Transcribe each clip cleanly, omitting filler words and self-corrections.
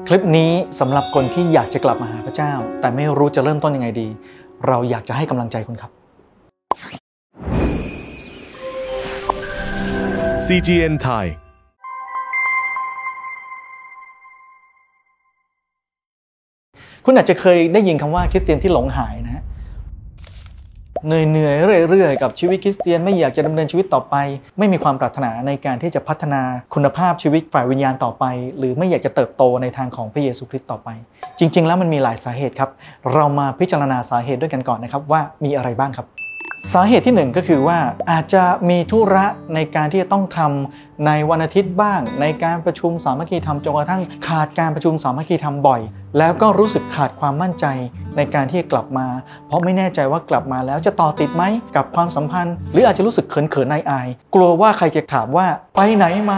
คลิปนี้สำหรับคนที่อยากจะกลับมาหาพระเจ้าแต่ไม่รู้จะเริ่มต้นยังไงดีเราอยากจะให้กำลังใจคุณครับ CGN Thai คุณอาจจะเคยได้ยินคำว่าคริสเตียนที่หลงหายนะฮะเหนื่อยเรื่อยๆกับชีวิตคริสเตียนไม่อยากจะดำเนินชีวิตต่อไปไม่มีความปรารถนาในการที่จะพัฒนาคุณภาพชีวิตฝ่ายวิญญาณต่อไปหรือไม่อยากจะเติบโตในทางของพระเยซูคริสต์ต่อไปจริงๆแล้วมันมีหลายสาเหตุครับเรามาพิจารณาสาเหตุด้วยกันก่อนนะครับว่ามีอะไรบ้างครับสาเหตุที่1ก็คือว่าอาจจะมีธุระในการที่จะต้องทำในวันอาทิตย์บ้างในการประชุมสามัคคีธรรมจนกระทั่งขาดการประชุมสามัคคีธรรมบ่อยแล้วก็รู้สึกขาดความมั่นใจในการที่จะกลับมาเพราะไม่แน่ใจว่ากลับมาแล้วจะต่อติดไหมกับความสัมพันธ์หรืออาจจะรู้สึกเขินๆอายๆกลัวว่าใครจะถามว่าไปไหนมา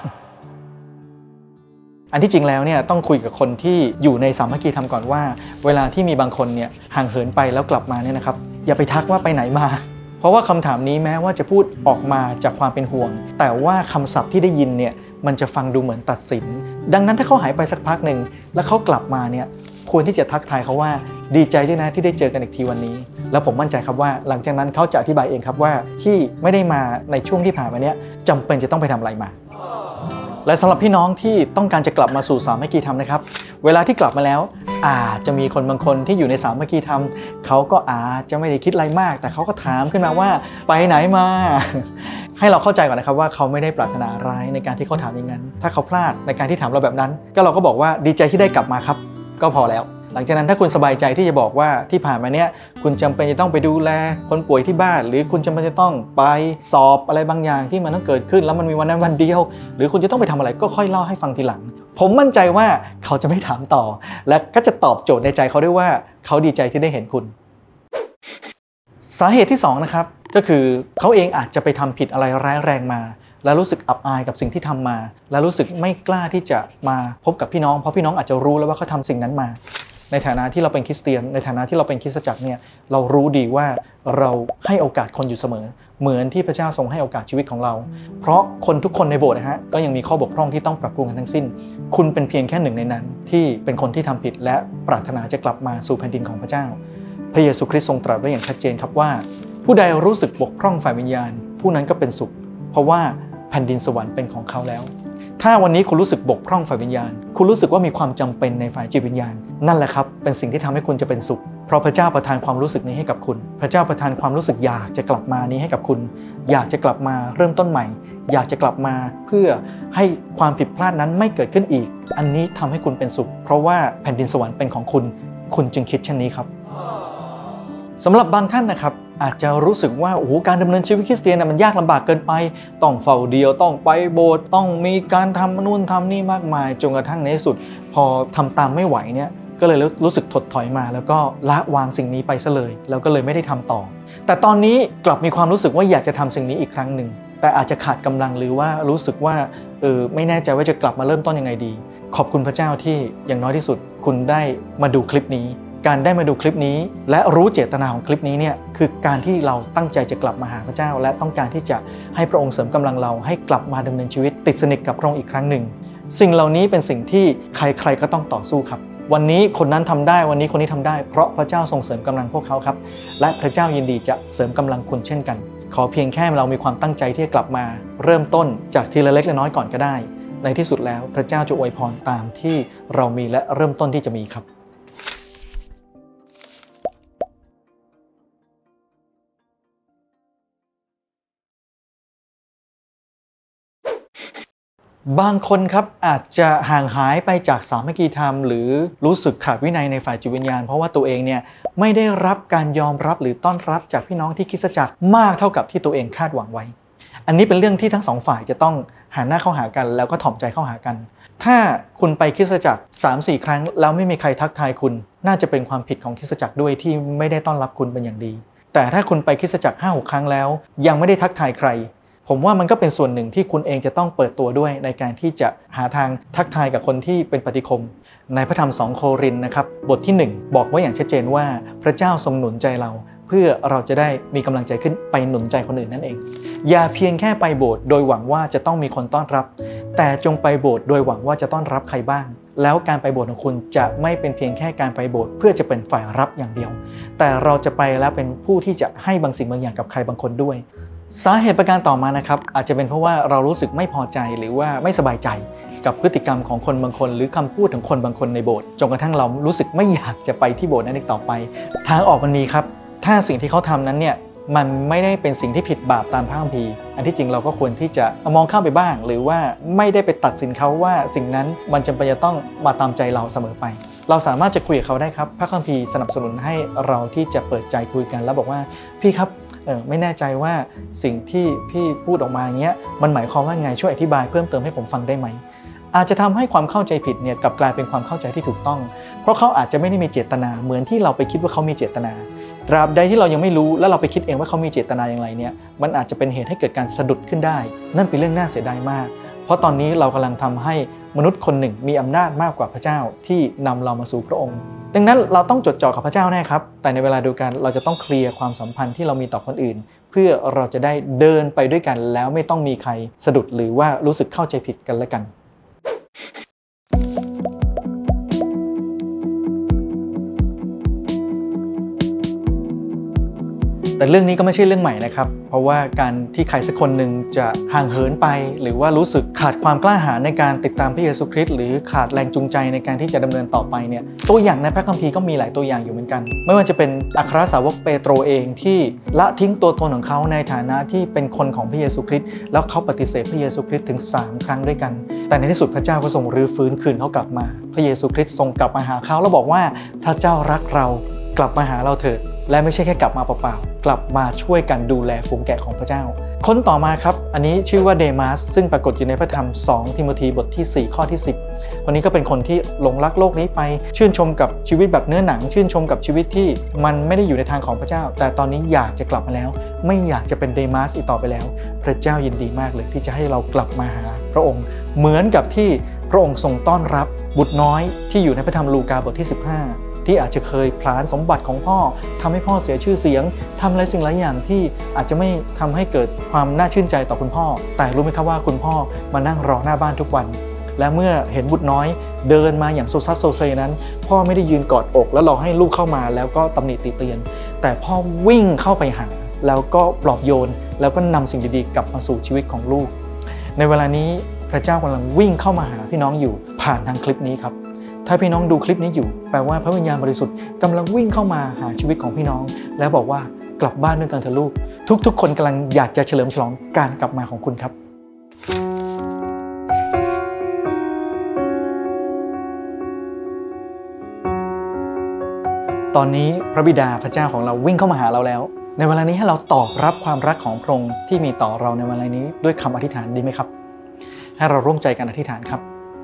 อันที่จริงแล้วเนี่ยต้องคุยกับคนที่อยู่ในสามัคคีธรรมก่อนว่าเวลาที่มีบางคนเนี่ยห่างเหินไปแล้วกลับมาเนี่ยนะครับอย่าไปทักว่าไปไหนมาเพราะว่าคำถามนี้แม้ว่าจะพูดออกมาจากความเป็นห่วงแต่ว่าคำศัพท์ที่ได้ยินเนี่ยมันจะฟังดูเหมือนตัดสินดังนั้นถ้าเขาหายไปสักพักหนึ่งแล้วเขากลับมาเนี่ยควรที่จะทักทายเขาว่าดีใจด้วยนะที่ได้เจอกันอีกทีวันนี้แล้วผมมั่นใจครับว่าหลังจากนั้นเขาจะอธิบายเองครับว่าที่ไม่ได้มาในช่วงที่ผ่านมาเนี่ยจำเป็นจะต้องไปทำอะไรมาและสำหรับพี่น้องที่ต้องการจะกลับมาสู่สามัคคีธรรมนะครับเวลาที่กลับมาแล้วอาจจะมีคนบางคนที่อยู่ในสามัคคีธรรมเขาก็อาจจะไม่ได้คิดอะไรมากแต่เขาก็ถามขึ้นมาว่าไปไหนมาให้เราเข้าใจก่อนนะครับว่าเขาไม่ได้ปรารถนาร้ายในการที่เขาถามอย่างนั้นถ้าเขาพลาดในการที่ถามเราแบบนั้นก็เราก็บอกว่าดีใจที่ได้กลับมาครับก็พอแล้วหลังจากนั้นถ้าคุณสบายใจที่จะบอกว่าที่ผ่านมาเนี่ยคุณจำเป็นจะต้องไปดูแลคนป่วยที่บ้านหรือคุณจำเป็นจะต้องไปสอบอะไรบางอย่างที่มันต้องเกิดขึ้นแล้วมันมีวันนั้นวันเดียวหรือคุณจะต้องไปทำอะไรก็ค่อยเล่าให้ฟังทีหลังผมมั่นใจว่าเขาจะไม่ถามต่อและก็จะตอบโจทย์ในใจเขาด้วยว่าเขาดีใจที่ได้เห็นคุณสาเหตุที่2นะครับก็คือเขาเองอาจจะไปทำผิดอะไรร้ายแรงมาและรู้สึกอับอายกับสิ่งที่ทำมาและรู้สึกไม่กล้าที่จะมาพบกับพี่น้องเพราะพี่น้องอาจจะรู้แล้วว่าเขาทำสิ่งนั้นมาในฐานะที่เราเป็นคริสเตียนในฐานะที่เราเป็นคริสตจักรเนี่ยเรารู้ดีว่าเราให้โอกาสคนอยู่เสมอเหมือนที่พระเจ้าทรงให้โอกาสชีวิตของเราเพราะคนทุกคนในโบสถ์นะฮะก็ยังมีข้อบกพร่องที่ต้องปรับปรุงกันทั้งสิ้นคุณเป็นเพียงแค่หนึ่งในนั้นที่เป็นคนที่ทำผิดและปรารถนาจะกลับมาสู่แผ่นดินของพระเจ้าพระเยซูคริสต์ทรงตรัสไว้อย่างชัดเจนครับว่าผู้ใดรู้สึกบกพร่องฝ่ายวิญญาณผู้นั้นก็เป็นสุขเพราะว่าแผ่นดินสวรรค์เป็นของเขาแล้วถ้าวันนี้คุณรู้สึกบกพร่องฝ่ายวิญญาณคุณรู้สึกว่ามีความจำเป็นในฝ่ายจิตวิญญาณนั่นแหละครับเป็นสิ่งที่ทำให้คุณจะเป็นสุขเพราะพระเจ้าประทานความรู้สึกนี้ให้กับคุณพระเจ้าประทานความรู้สึกอยากจะกลับมานี้ให้กับคุณอยากจะกลับมาเริ่มต้นใหม่อยากจะกลับมาเพื่อให้ความผิดพลาดนั้นไม่เกิดขึ้นอีกอันนี้ทำให้คุณเป็นสุขเพราะว่าแผ่นดินสวรรค์เป็นของคุณคุณจึงคิดเช่นนี้ครับสำหรับบางท่านนะครับอาจจะรู้สึกว่าโอ้โหการดำเนินชีวิตคริสเตียนมันยากลำบากเกินไปต้องเฝ้าเดียวต้องไปโบสถ์ต้องมีการทำนู่นทำนี่มากมายจนกระทั่งในที่สุดพอทำตามไม่ไหวเนี่ยก็เลยรู้สึกถดถอยมาแล้วก็ละวางสิ่งนี้ไปซะเลยแล้วก็เลยไม่ได้ทำต่อแต่ตอนนี้กลับมีความรู้สึกว่าอยากจะทำสิ่งนี้อีกครั้งหนึ่งแต่อาจจะขาดกำลังหรือว่ารู้สึกว่าไม่แน่ใจว่าจะกลับมาเริ่มต้นยังไงดีขอบคุณพระเจ้าที่อย่างน้อยที่สุดคุณได้มาดูคลิปนี้การได้มาดูคลิปนี้และรู้เจตนาของคลิปนี้เนี่ยคือการที่เราตั้งใจจะกลับมาหาพระเจ้าและต้องการที่จะให้พระองค์เสริมกำลังเราให้กลับมาดำเนินชีวิตติดสนิทกับพระองค์อีกครั้งหนึ่งสิ่งเหล่านี้เป็นสิ่งที่ใครๆก็ต้องต่อสู้ครับวันนี้คนนั้นทำได้วันนี้คนนี้ทำได้เพราะพระเจ้าทรงเสริมกำลังพวกเขาครับและพระเจ้ายินดีจะเสริมกำลังคุณเช่นกันขอเพียงแค่เรามีความตั้งใจที่จะกลับมาเริ่มต้นจากทีละเล็กละน้อยก่อนก็ได้ในที่สุดแล้วพระเจ้าจะอวยพรตามที่เรามีและเริ่มต้นที่จะมีครับบางคนครับอาจจะห่างหายไปจากสามัคคีธรรมหรือรู้สึกขาดวินัยในฝ่ายจิตวิญญาณเพราะว่าตัวเองเนี่ยไม่ได้รับการยอมรับหรือต้อนรับจากพี่น้องที่คริสตจักรมากเท่ากับที่ตัวเองคาดหวังไว้อันนี้เป็นเรื่องที่ทั้งสองฝ่ายจะต้องหันหน้าเข้าหากันแล้วก็ถ่อมใจเข้าหากันถ้าคุณไปคริสตจักร 3-4 ครั้งแล้วไม่มีใครทักทายคุณน่าจะเป็นความผิดของคริสตจักรด้วยที่ไม่ได้ต้อนรับคุณเป็นอย่างดีแต่ถ้าคุณไปคริสตจักร 5-6 ครั้งแล้วยังไม่ได้ทักทายใครผมว่ามันก็เป็นส่วนหนึ่งที่คุณเองจะต้องเปิดตัวด้วยในการที่จะหาทางทักทายกับคนที่เป็นปฏิคมในพระธรรม2 โครินธ์นะครับบทที่1บอกไว้อย่างชัดเจนว่าพระเจ้าทรงหนุนใจเราเพื่อเราจะได้มีกำลังใจขึ้นไปหนุนใจคนอื่นนั่นเองอย่าเพียงแค่ไปโบสถ์โดยหวังว่าจะต้องมีคนต้อนรับแต่จงไปโบสถ์โดยหวังว่าจะต้อนรับใครบ้างแล้วการไปโบสถ์ของคุณจะไม่เป็นเพียงแค่การไปโบสถ์เพื่อจะเป็นฝ่ายรับอย่างเดียวแต่เราจะไปแล้วเป็นผู้ที่จะให้บางสิ่งบางอย่างกับใครบางคนด้วยสาเหตุประการต่อมานะครับอาจจะเป็นเพราะว่าเรารู้สึกไม่พอใจหรือว่าไม่สบายใจกับพฤติกรรมของคนบางคนหรือคำพูดของคนบางคนในโบสถ์จนกระทั่งเรารู้สึกไม่อยากจะไปที่โบสถ์นั้นอีกต่อไปทางออกมันมีครับถ้าสิ่งที่เขาทำนั้นเนี่ยมันไม่ได้เป็นสิ่งที่ผิดบาปตามพระคัมภีร์อันที่จริงเราก็ควรที่จะมองข้ามไปบ้างหรือว่าไม่ได้ไปตัดสินเขาว่าสิ่งนั้นมันจำเป็นจะต้องมาตามใจเราเสมอไปเราสามารถจะคุยกับเขาได้ครับพระคัมภีร์สนับสนุนให้เราที่จะเปิดใจคุยกันแล้วบอกว่าพี่ครับไม่แน่ใจว่าสิ่งที่พี่พูดออกมาอย่างเงี้ยมันหมายความว่าไงช่วยอธิบายเพิ่มเติมให้ผมฟังได้ไหมอาจจะทำให้ความเข้าใจผิดเนี่ยกลับกลายเป็นความเข้าใจที่ถูกต้องเพราะเขาอาจจะไม่ได้มีเจตนาเหมือนที่เราไปคิดว่าเขามีเจตนาตราบใดที่เรายังไม่รู้แล้วเราไปคิดเองว่าเขามีเจตนาอย่างไรเนี่ยมันอาจจะเป็นเหตุให้เกิดการสะดุดขึ้นได้นั่นเป็นเรื่องน่าเสียดายมากเพราะตอนนี้เรากำลังทำให้มนุษย์คนหนึ่งมีอำนาจมากกว่าพระเจ้าที่นำเรามาสู่พระองค์ดังนั้นเราต้องจดจ่อกับพระเจ้าแน่ครับแต่ในเวลาเดียวกันเราจะต้องเคลียร์ความสัมพันธ์ที่เรามีต่อคนอื่นเพื่อเราจะได้เดินไปด้วยกันแล้วไม่ต้องมีใครสะดุดหรือว่ารู้สึกเข้าใจผิดกันและกันแต่เรื่องนี้ก็ไม่ใช่เรื่องใหม่นะครับเพราะว่าการที่ใครสักคนหนึ่งจะห่างเหินไปหรือว่ารู้สึกขาดความกล้าหาญในการติดตามพระเยซูคริสต์หรือขาดแรงจูงใจในการที่จะดำเนินต่อไปเนี่ยตัวอย่างในพระคัมภีร์ก็มีหลายตัวอย่างอยู่เหมือนกันไม่ว่าจะเป็นอัครสาวกเปโตรเองที่ละทิ้งตัวตนของเขาในฐานะที่เป็นคนของพระเยซูคริสต์แล้วเขาปฏิเสธพระเยซูคริสต์ถึง3 ครั้งด้วยกันแต่ในที่สุดพระเจ้าก็ทรงรื้อฟื้นคืนเขากลับมาพระเยซูคริสต์ทรงกลับมาหาเขาแล้วบอกว่าถ้าเจ้ารักเรากลับมาหาเราเถิดและไม่ใช่แค่กลับมาเปล่าๆกลับมาช่วยกันดูแลฝูงแกะของพระเจ้าคนต่อมาครับอันนี้ชื่อว่าเดมาสซึ่งปรากฏอยู่ในพระธรรม2 ทิโมธีบทที่4 ข้อที่ 10คนนี้ก็เป็นคนที่หลงรักโลกนี้ไปชื่นชมกับชีวิตแบบเนื้อหนังชื่นชมกับชีวิตที่มันไม่ได้อยู่ในทางของพระเจ้าแต่ตอนนี้อยากจะกลับมาแล้วไม่อยากจะเป็นเดมาสอีกต่อไปแล้วพระเจ้ายินดีมากเลยที่จะให้เรากลับมาหาพระองค์เหมือนกับที่พระองค์ทรงต้อนรับบุตรน้อยที่อยู่ในพระธรรมลูกาบทที่15ที่อาจจะเคยพลานสมบัติของพ่อทำให้พ่อเสียชื่อเสียงทำอะไรสิ่งหลายอย่างที่อาจจะไม่ทำให้เกิดความน่าชื่นใจต่อคุณพ่อแต่รู้ไหมครับว่าคุณพ่อมานั่งรอหน้าบ้านทุกวันและเมื่อเห็นบุตรน้อยเดินมาอย่างโซซัสโซเซนั้นพ่อไม่ได้ยืนกอดอกแล้วรอให้ลูกเข้ามาแล้วก็ตำหนิติเตียนแต่พ่อวิ่งเข้าไปหาแล้วก็ปลอบโยนแล้วก็นำสิ่งดีๆกลับมาสู่ชีวิตของลูกในเวลานี้พระเจ้ากำลังวิ่งเข้ามาหาพี่น้องอยู่ผ่านทางคลิปนี้ครับถ้าพี่น้องดูคลิปนี้อยู่แปลว่าพระวิญญาณบริสุทธิ์กำลังวิ่งเข้ามาหาชีวิตของพี่น้องแล้วบอกว่ากลับบ้านด้วยกันเถอะลูกทุกคนกำลังอยากจะเฉลิมฉลองการกลับมาของคุณครับตอนนี้พระบิดาพระเจ้าของเราวิ่งเข้ามาหาเราแล้วในเวลานี้ให้เราตอบรับความรักของพระองค์ที่มีต่อเราในเวลานี้ด้วยคำอธิษฐานดีไหมครับให้เราร่วมใจกันอธิษฐานครับ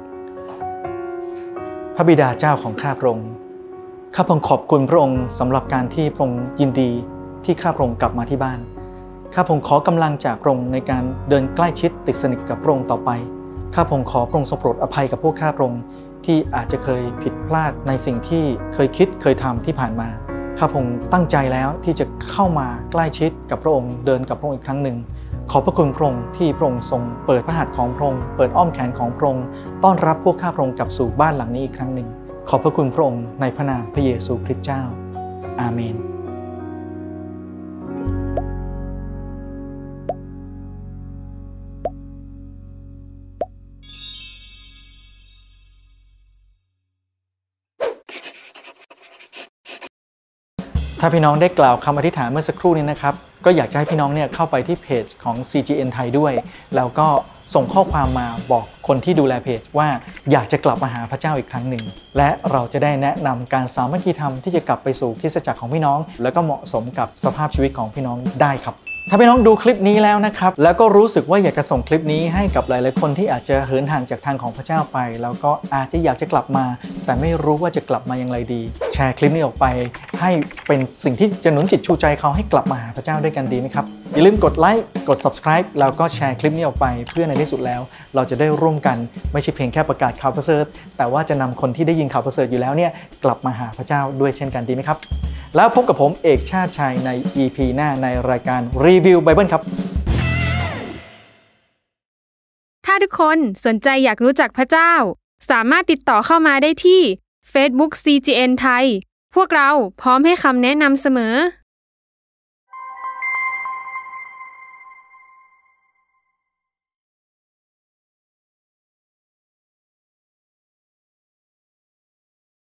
พระบิดาเจ้าของข้าพระองค์ข้าพระองค์ขอบคุณพระองค์สำหรับการที่พระองค์ยินดีที่ข้าพระองค์กลับมาที่บ้านข้าพระองค์ขอกำลังจากพระองค์ในการเดินใกล้ชิดติดสนิทกับพระองค์ต่อไปข้าพระองค์ขอพระองค์ทรงโปรดอภัยกับพวกข้าพระองค์ที่อาจจะเคยผิดพลาดในสิ่งที่เคยคิดเคยทำที่ผ่านมาข้าพระองค์ตั้งใจแล้วที่จะเข้ามาใกล้ชิดกับพระองค์เดินกับพระองค์อีกครั้งหนึ่งขอบพระคุณพระองค์ที่พระองค์ทรงเปิดพระหัตถ์ของพระองค์เปิดอ้อมแขนของพระองค์ต้อนรับพวกข้าพระองค์กลับสู่บ้านหลังนี้อีกครั้งหนึ่งขอบพระคุณพระองค์ในพระนามพระเยซูคริสต์เจ้าอาเมนถ้าพี่น้องได้กล่าวคำอธิษฐานเมื่อสักครู่นี้นะครับก็อยากจะให้พี่น้องเนี่ยเข้าไปที่เพจของ CGN ไทยด้วยแล้วก็ส่งข้อความมาบอกคนที่ดูแลเพจว่าอยากจะกลับมาหาพระเจ้าอีกครั้งหนึ่งและเราจะได้แนะนำการสามัคคีธรรมที่จะกลับไปสู่คริสตจักรของพี่น้องแล้วก็เหมาะสมกับสภาพชีวิตของพี่น้องได้ครับถ้าพี่น้องดูคลิปนี้แล้วนะครับแล้วก็รู้สึกว่าอยากจะส่งคลิปนี้ให้กับหลายๆคนที่อาจจะเหินห่างจากทางของพระเจ้าไปแล้วก็อาจจะอยากจะกลับมาแต่ไม่รู้ว่าจะกลับมาอย่างไรดีแชร์คลิปนี้ออกไปให้เป็นสิ่งที่จะหนุนจิตชูใจเขาให้กลับมาหาพระเจ้าด้วยกันดีไหมครับอย่าลืมกดไลค์กด Subscribe แล้วก็แชร์คลิปนี้ออกไปเพื่อในที่สุดแล้วเราจะได้ร่วมกันไม่ใช่เพียงแค่ประกาศข่าวประเสริฐแต่ว่าจะนำคนที่ได้ยินข่าวประเสริฐอยู่แล้วเนี่ยกลับมาหาพระเจ้าด้วยเช่นกันดีไหมครับแล้วพบกับผมเอกชาติชัยใน EP หน้าในรายการรีวิวไบเบิลครับถ้าทุกคนสนใจอยากรู้จักพระเจ้าสามารถติดต่อเข้ามาได้ที่ Facebook CGN ไทยพวกเราพร้อมให้คำแนะนำเสมอ